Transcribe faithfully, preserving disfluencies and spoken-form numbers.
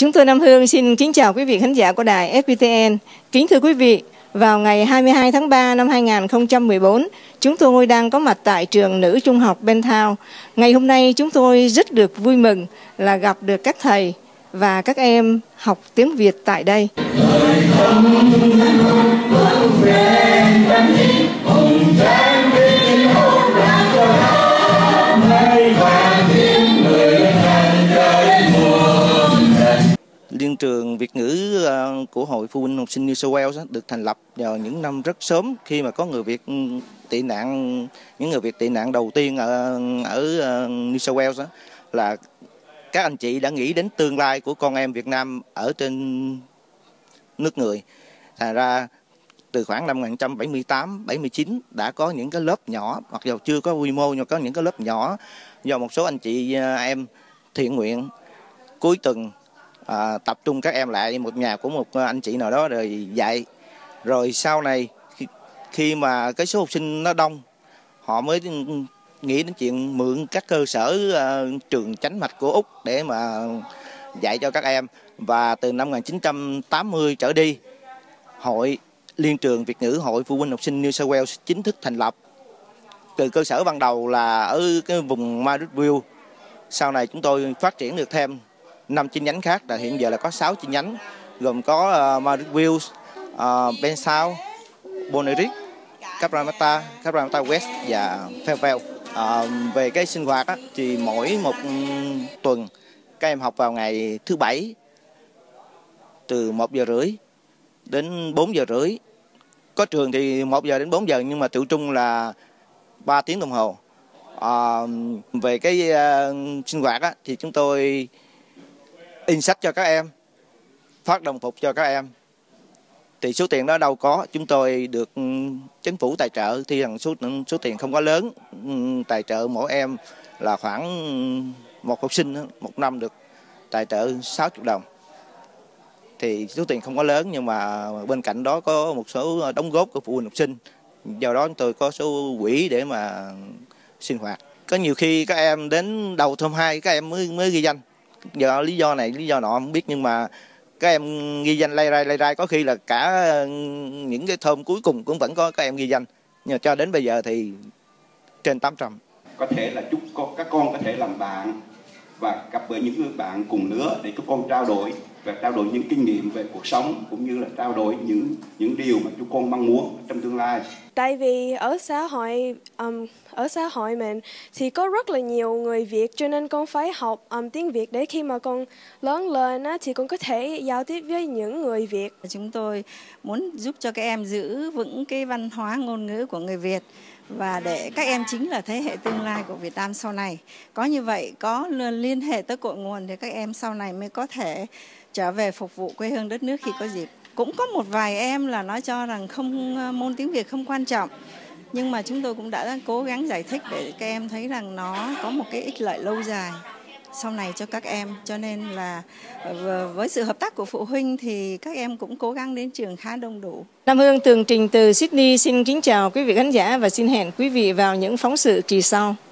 Chúng tôi Nam Hương xin kính chào quý vị khán giả của đài ép pê tê en. Kính thưa quý vị, vào ngày hai mươi hai tháng ba năm hai nghìn không trăm mười bốn, chúng tôi đang có mặt tại trường nữ trung học Ben Thao. Ngày hôm nay chúng tôi rất được vui mừng là gặp được các thầy và các em học tiếng Việt tại đây. Liên trường Việt ngữ của Hội Phụ huynh học sinh New South Wales được thành lập vào những năm rất sớm, khi mà có người Việt tị nạn, những người Việt tị nạn đầu tiên ở, ở New South Wales là các anh chị đã nghĩ đến tương lai của con em Việt Nam ở trên nước người. Thành ra từ khoảng năm một nghìn chín trăm bảy mươi tám bảy mươi chín đã có những cái lớp nhỏ, mặc dù chưa có quy mô nhưng có những cái lớp nhỏ do một số anh chị em thiện nguyện cuối tuần À, tập trung các em lại một nhà của một anh chị nào đó rồi dạy. Rồi sau này khi, khi mà cái số học sinh nó đông, họ mới nghĩ đến chuyện mượn các cơ sở uh, trường chánh mạch của Úc để mà dạy cho các em. Và từ năm một nghìn chín trăm tám mươi trở đi, Hội Liên trường Việt ngữ Hội Phụ huynh học sinh New South Wales chính thức thành lập. Từ cơ sở ban đầu là ở cái vùng Marrickville, sau này chúng tôi phát triển được thêm năm chi nhánh khác, là hiện giờ là có sáu chi nhánh, gồm có uh, Marrickville, uh, Ben Thao, Bonneric, Cabramatta, Cabramatta West và Fairvale. Uh, về cái sinh hoạt á, thì mỗi một um, tuần các em học vào ngày thứ bảy từ một giờ rưỡi đến bốn giờ rưỡi. Có trường thì một giờ đến bốn giờ, nhưng mà tự trung là ba tiếng đồng hồ. Uh, về cái uh, sinh hoạt á, thì chúng tôi in sách cho các em, phát đồng phục cho các em. Thì số tiền đó đâu có, chúng tôi được chính phủ tài trợ, thì rằng số, số tiền không quá lớn, tài trợ mỗi em là khoảng một học sinh một năm được tài trợ sáu mươi đồng. Thì số tiền không quá lớn, nhưng mà bên cạnh đó có một số đóng góp của phụ huynh học sinh. Do đó chúng tôi có số quỹ để mà sinh hoạt. Có nhiều khi các em đến đầu term hai các em mới mới ghi danh. Giờ lý do này lý do nọ không biết, nhưng mà các em ghi danh lay rai lay rai, có khi là cả những cái thơm cuối cùng cũng vẫn có các em ghi danh, nhưng mà cho đến bây giờ thì trên tám trăm. Có thể là chúc con, các con có thể làm bạn và gặp với những người bạn cùng lứa để các con trao đổi và trao đổi những kinh nghiệm về cuộc sống, cũng như là trao đổi những những điều mà chúng con mong muốn trong tương lai. Tại vì ở xã hội um, ở xã hội mình thì có rất là nhiều người Việt, cho nên con phải học um, tiếng Việt để khi mà con lớn lên á, thì con có thể giao tiếp với những người Việt. Chúng tôi muốn giúp cho các em giữ vững cái văn hóa ngôn ngữ của người Việt, và để các em chính là thế hệ tương lai của Việt Nam sau này. Có như vậy, có liên hệ tới cội nguồn thì các em sau này mới có thể trở về phục vụ quê hương đất nước khi có dịp. Cũng có một vài em là nói cho rằng không, môn tiếng Việt không quan trọng, nhưng mà chúng tôi cũng đã cố gắng giải thích để các em thấy rằng nó có một cái ích lợi lâu dài sau này cho các em. Cho nên là với sự hợp tác của phụ huynh thì các em cũng cố gắng đến trường khá đông đủ. Nam Hương tường trình từ Sydney xin kính chào quý vị khán giả và xin hẹn quý vị vào những phóng sự kỳ sau.